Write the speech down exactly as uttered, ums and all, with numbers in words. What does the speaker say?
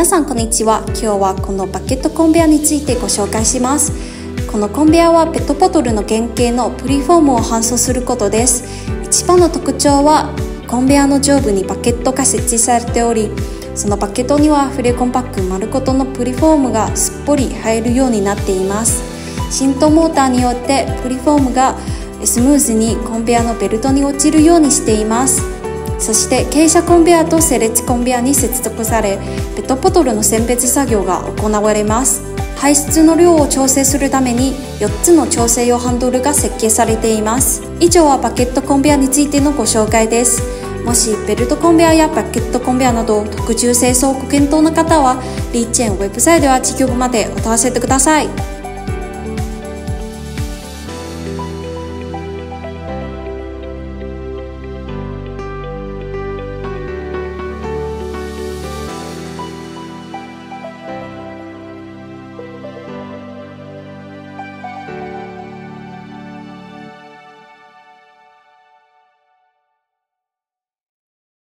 皆さんこんにちは。今日はこのバケットコンベアについてご紹介します。このコンベアはペットボトルの原型のプリフォームを搬送することです。一番の特徴はコンベアの上部にバケットが設置されており、そのバケットにはフレコンパック丸ごとのプリフォームがすっぽり入るようになっています。振動モーターによってプリフォームがスムーズにコンベアのベルトに落ちるようにしています。そして傾斜コンベアと整列コンベアに接続され、ペットボトルの選別作業が行われます。排出の量を調整するためによっつの調整用ハンドルが設計されています。以上はバケットコンベアについてのご紹介です。もしベルトコンベアやバケットコンベアなど特注清掃をご検討の方は、リーチェーンウェブサイトや事業部までお問い合わせください。